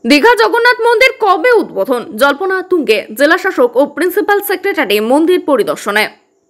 দীঘা জগন্নাথ মন্দির কবে উদ্বোধন? জল্পনা তুঙ্গে জেলা শাসক ও প্রিন্সিপাল সেক্রেটারি মন্দির পরিদর্শনে।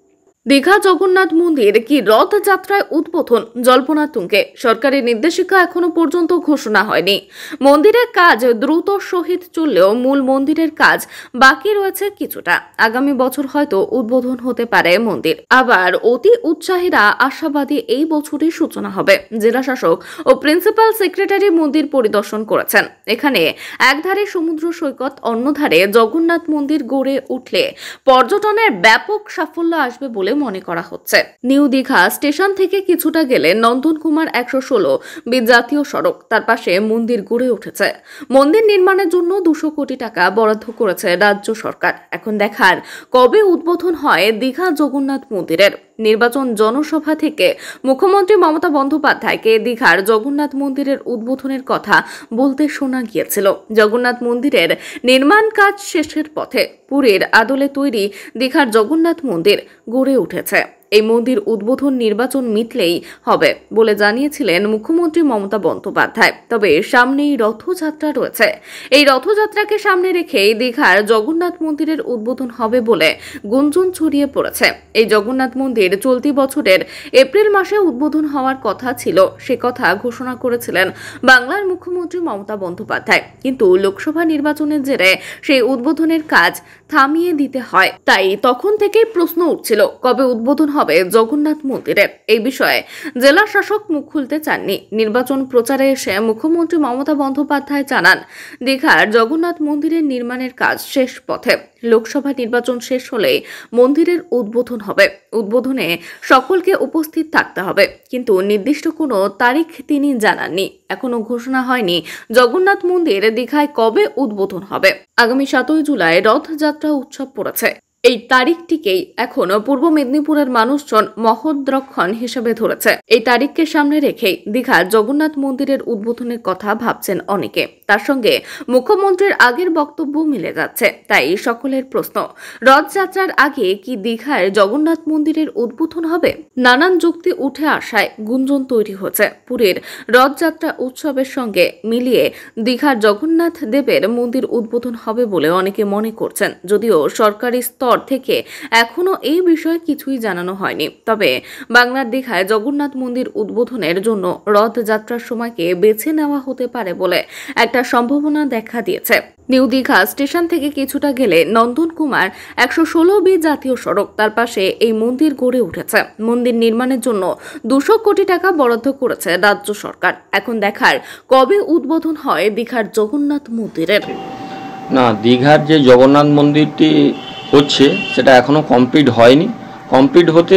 দীঘা জগন্নাথ মন্দির কি রথযাত্রায় উদ্বোধন? জল্পনা তুঙ্গে। সরকারি নির্দেশিকা এখনো পর্যন্ত ঘোষণা হয়নি। মন্দিরের কাজ দ্রুত সহিত চললেও মূল মন্দিরের কাজ বাকি রয়েছে কিছুটা। আগামী বছর হয়তো উদ্বোধন হতে পারে মন্দির। আবার অতি উৎসাহীরা আশাবাদী এই বছরই সূচনা হবে। জেলা শাসক ও প্রিন্সিপাল সেক্রেটারি মন্দির পরিদর্শন করেছেন। এখানে একধারে সমুদ্র সৈকত, অন্যধারে জগন্নাথ মন্দির গড়ে উঠলে পর্যটনের ব্যাপক সাফল্য আসবে বলে মনে করা হচ্ছে। নিউ দীঘা স্টেশন থেকে কিছুটা গেলে নন্দন কুমার 116 বি জাতীয় সড়ক, তার পাশে মন্দির গড়ে উঠেছে। মন্দির নির্মাণের জন্য 200 কোটি টাকা বরাদ্দ করেছে রাজ্য সরকার। এখন দেখার কবে উদ্বোধন হয় দীঘা জগন্নাথ মন্দিরের। নির্বাচন জনসভা থেকে মুখ্যমন্ত্রী মমতা বন্দ্যোপাধ্যায়কে দীঘার জগন্নাথ মন্দিরের উদ্বোধনের কথা বলতে শোনা গিয়েছিল। জগন্নাথ মন্দিরের নির্মাণ কাজ শেষের পথে। পুরীর আদলে তৈরি দীঘার জগন্নাথ মন্দির গড়ে উঠেছে। এই মন্দির উদ্বোধন নির্বাচন মিটলেই হবে বলে জানিয়েছিলেন মুখ্যমন্ত্রী মমতা বন্দ্যোপাধ্যায়। তবে সামনেই রথযাত্রা রয়েছে। এই রথযাত্রাকে সামনে রেখেই দীঘার জগন্নাথ মন্দিরের উদ্বোধন হবে বলে গুঞ্জন ছড়িয়ে পড়েছে। এই জগন্নাথ মন্দির চলতি বছরের এপ্রিল মাসে উদ্বোধন হওয়ার কথা ছিল, সে কথা ঘোষণা করেছিলেন বাংলার মুখ্যমন্ত্রী মমতা বন্দ্যোপাধ্যায়। কিন্তু লোকসভা নির্বাচনের জেরে সেই উদ্বোধনের কাজ থামিয়ে দিতে হয়। তাই তখন থেকেই প্রশ্ন উঠছিল কবে উদ্বোধন হবে জগন্নাথ মন্দিরের। এই বিষয়ে জেলা শাসক মুখ খুলতে চাননি। নির্বাচন প্রচারে এসে মুখ্যমন্ত্রী মমতা বন্দ্যোপাধ্যায় জানান, দীঘার জগন্নাথ মন্দিরের নির্মাণের কাজ শেষ পথে। লোকসভা নির্বাচন শেষ হলেই মন্দিরের উদ্বোধন হবে। উদ্বোধনে সকলকে উপস্থিত থাকতে হবে, কিন্তু নির্দিষ্ট কোনো তারিখ তিনি জানাননি। এখনো ঘোষণা হয়নি জগন্নাথ মন্দির দীঘায় কবে উদ্বোধন হবে। আগামী 7 জুলাই রথযাত্রা উৎসব পড়েছে। এই তারিখটিকেই এখনো পূর্ব মেদিনীপুরের মানুষজন মহোদ্রক্ষণ হিসেবে ধরেছে। এই তারিখকে সামনে রেখেই দীঘার জগন্নাথ মন্দিরের উদ্বোধনের কথা ভাবছেন অনেকে। তার সঙ্গে মুখ্যমন্ত্রীর আগের বক্তব্য মিলে যাচ্ছে। তাই সকলের প্রশ্ন, রথযাত্রার আগে কি দীঘার জগন্নাথ মন্দিরের উদ্বোধন হবে? নানান যুক্তি উঠে আসায় গুঞ্জন তৈরি হচ্ছে। পুরীর রথযাত্রা উৎসবের সঙ্গে মিলিয়ে দীঘার জগন্নাথ দেবের মন্দির উদ্বোধন হবে বলে অনেকে মনে করছেন। যদিও সরকারি স্তর থেকে এখনো এই বিষয়ে কিছুই জানানো হয়নি। তবে বাংলার দীঘায় জগন্নাথ মন্দির উদ্বোধনের জন্য রথযাত্রার সময়কে বেছে নেওয়া হতে পারে বলে একটা সম্ভাবনা দেখা দিয়েছে। নিউ দীঘা স্টেশন থেকে কিছুটা গেলে নন্দন কুমার 116 বি জাতীয় সড়ক, তার পাশে এই মন্দির গড়ে উঠেছে। মন্দির নির্মাণের জন্য 200 কোটি টাকা বরাদ্দ করেছে রাজ্য সরকার। এখন দেখার কবে উদ্বোধন হয় দীঘার জগন্নাথ মন্দিরের। না, দীঘার যে জগন্নাথ মন্দিরটি হচ্ছে সেটা এখনও কমপ্লিট হয়নি। কমপ্লিট হতে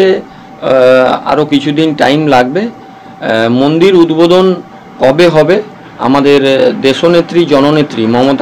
আরও কিছুদিন টাইম লাগবে। মন্দির উদ্বোধন কবে হবে, আমাদের দেশনেত্রী জননেত্রী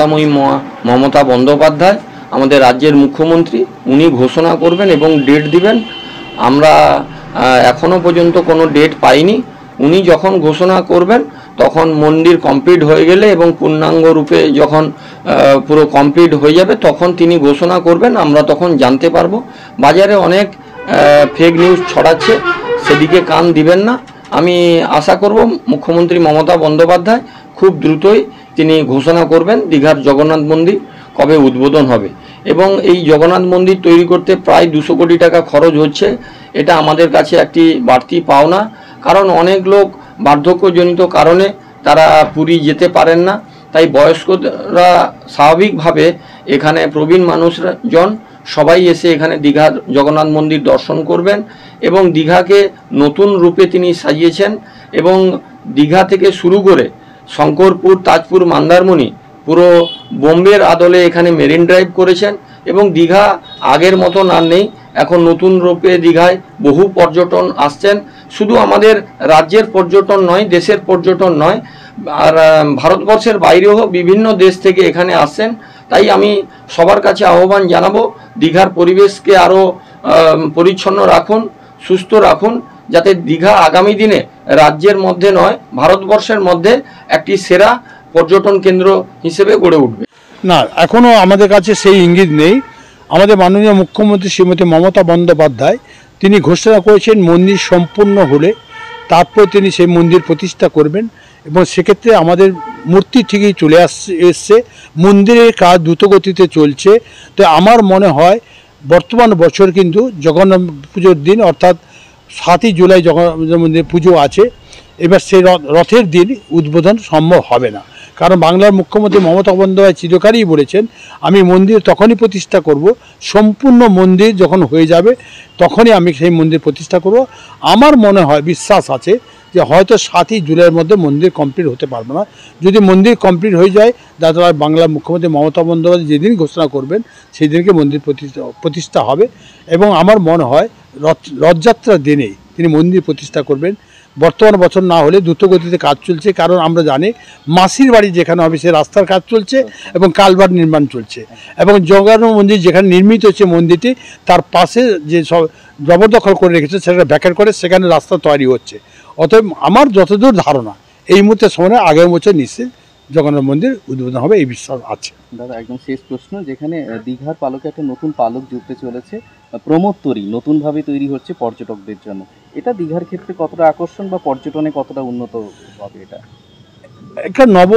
মমতা বন্দ্যোপাধ্যায়, আমাদের রাজ্যের মুখ্যমন্ত্রী, উনি ঘোষণা করবেন এবং ডেট দিবেন। আমরা এখনও পর্যন্ত কোনো ডেট পাইনি। উনি যখন ঘোষণা করবেন তখন মন্দির কমপ্লিট হয়ে গেলে এবং পূর্ণাঙ্গ রূপে যখন পুরো কমপ্লিট হয়ে যাবে তখন তিনি ঘোষণা করবেন, আমরা তখন জানতে পারবো। বাজারে অনেক ফেক নিউজ ছড়াচ্ছে, সেদিকে কান দিবেন না। আমি আশা করব মুখ্যমন্ত্রী মমতা বন্দ্যোপাধ্যায় খুব দ্রুতই তিনি ঘোষণা করবেন দীঘার জগন্নাথ মন্দির কবে উদ্বোধন হবে। এবং এই জগন্নাথ মন্দির তৈরি করতে প্রায় 200 কোটি টাকা খরচ হচ্ছে। এটা আমাদের কাছে একটি বাড়তি পাওনা, কারণ অনেক লোক বার্ধক্যজনিত কারণে তারা পুরী যেতে পারেন না। তাই বয়স্করা স্বাভাবিকভাবে এখানে প্রবীণ মানুষজন সবাই এসে এখানে দীঘার জগন্নাথ মন্দির দর্শন করবেন। এবং দীঘাকে নতুন রূপে তিনি সাজিয়েছেন এবং দীঘা থেকে শুরু করে শঙ্করপুর, তাজপুর, মন্দারমণি, পুরো বোম্বের আদলে এখানে মেরিন ড্রাইভ করেছেন। এবং দীঘা আগের মতন আর নেই, এখন নতুন রূপে দীঘায় বহু পর্যটন আসছেন। শুধু আমাদের রাজ্যের পর্যটন নয়, দেশের পর্যটন নয়, আর ভারতবর্ষের বাইরেও বিভিন্ন দেশ থেকে এখানে আসছেন। তাই আমি সবার কাছে আহ্বান জানাবো, দীঘার পরিবেশকে আরও পরিচ্ছন্ন রাখুন, সুস্থ রাখুন, যাতে দীঘা আগামী দিনে রাজ্যের মধ্যে নয় ভারতবর্ষের মধ্যে একটি সেরা পর্যটন কেন্দ্র হিসেবে গড়ে উঠবে। না, এখনও আমাদের কাছে সেই ইঙ্গিত নেই। আমাদের মাননীয় মুখ্যমন্ত্রী শ্রীমতী মমতা বন্দ্যোপাধ্যায় তিনি ঘোষণা করেছেন মন্দির সম্পূর্ণ হলে তারপর তিনি সেই মন্দির প্রতিষ্ঠা করবেন এবং সেক্ষেত্রে আমাদের মূর্তি ঠিকই চলে এসছে, মন্দিরের কাজ দ্রুতগতিতে চলছে। তো আমার মনে হয় বর্তমান বছর কিন্তু জগন্নাথ পুজোর দিন অর্থাৎ 7ই জুলাই জগন্নাথ মন্দিরে পুজো আছে। এবার সেই রথের দিন উদ্বোধন সম্ভব হবে না, কারণ বাংলার মুখ্যমন্ত্রী মমতা বন্দ্যোপাধ্যায় চিরকালই বলেছেন আমি মন্দির তখনই প্রতিষ্ঠা করব, সম্পূর্ণ মন্দির যখন হয়ে যাবে তখনই আমি সেই মন্দির প্রতিষ্ঠা করব। আমার মনে হয়, বিশ্বাস আছে যে হয়তো 7ই জুলাইয়ের মধ্যে মন্দির কমপ্লিট হতে পারবে না। যদি মন্দির কমপ্লিট হয়ে যায় তাহলে বাংলার মুখ্যমন্ত্রী মমতা বন্দ্যোপাধ্যায় যেদিন ঘোষণা করবেন সেই দিনকে মন্দির প্রতিষ্ঠা হবে। এবং আমার মনে হয় রথযাত্রার দিনেই তিনি মন্দির প্রতিষ্ঠা করবেন। বর্তমান বছর না হলে দ্রুতগতিতে কাজ চলছে, কারণ আমরা জানি মাসির বাড়ি যেখানে হবে সে রাস্তার কাজ চলছে এবং কালভার্ট নির্মাণ চলছে, এবং জগন্নাথ মন্দির যেখানে নির্মিত হচ্ছে মন্দিরটি তার পাশে যে সব জবরদখল করে রেখেছে সেটা ভ্যাকেট করে সেখানে রাস্তা তৈরি হচ্ছে। অতএব আমার যতদূর ধারণা এই মুহূর্তে সময় আগামী বছর নিশ্চিত জগন্নাথ মন্দির উদ্বোধন হবে, এই বিশ্বাস আছে। দাদা একদম শেষ প্রশ্ন, যেখানে দীঘার পালকে একটা নতুন পালক জুড়তে চলেছে, প্রমোদতরী নতুনভাবে তৈরি হচ্ছে পর্যটকদের জন্য, এটা দীঘার ক্ষেত্রে কতটা আকর্ষণ বা পর্যটনে কতটা উন্নত হবে? এটা একটা নব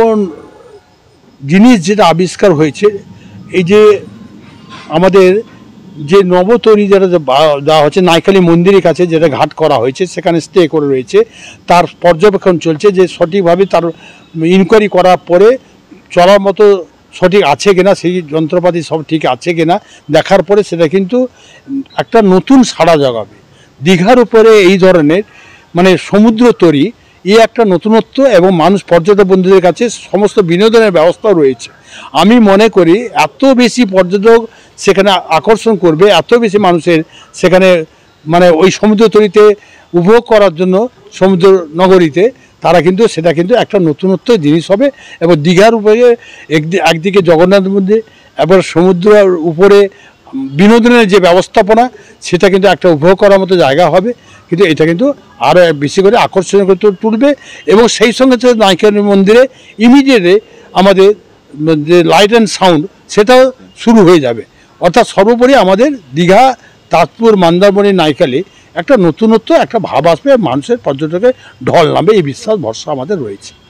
জিনিস যেটা আবিষ্কার হয়েছে, এই যে আমাদের যে নবতরী যেটা দেওয়া হচ্ছে নাইখালি মন্দিরের কাছে যেটা ঘাট করা হয়েছে সেখানে স্টে করে রয়েছে, তার পর্যবেক্ষণ চলছে যে সঠিকভাবে তার ইনকোয়ারি করার পরে চলার মতো সঠিক আছে কিনা, সেই যন্ত্রপাতি সব ঠিক আছে কিনা দেখার পরে সেটা কিন্তু একটা নতুন সাড়া জাগাবে। দীঘার উপরে এই ধরনের মানে সমুদ্র তরী একটা নতুনত্ব, এবং মানুষ পর্যটক বন্ধুদের কাছে সমস্ত বিনোদনের ব্যবস্থাও রয়েছে। আমি মনে করি এত বেশি পর্যটক সেখানে আকর্ষণ করবে, এত বেশি মানুষের সেখানে মানে ওই সমুদ্র তরীতে উপভোগ করার জন্য সমুদ্র নগরীতে তারা কিন্তু সেটা কিন্তু একটা নতুনত্ব জিনিস হবে। এবং দীঘার উপরে একদিকে জগন্নাথ মন্দির এবার সমুদ্রের উপরে বিনোদনের যে ব্যবস্থাপনা সেটা কিন্তু একটা উপভোগ করার মতো জায়গা হবে, কিন্তু এটা কিন্তু আরও বেশি করে আকর্ষণীয় করে তুলবে। এবং সেই সঙ্গে নাইখালি মন্দিরে ইমিডিয়েটলি আমাদের যে লাইট অ্যান্ড সাউন্ড সেটাও শুরু হয়ে যাবে। অর্থাৎ সর্বোপরি আমাদের দীঘা, তাজপুর, মন্দারমণি, নাইখালি একটা নতুনত্ব একটা ভাব আসবে, মানুষের পর্যটকের ঢল নামবে, এই বিশ্বাস ভরসা আমাদের রয়েছে।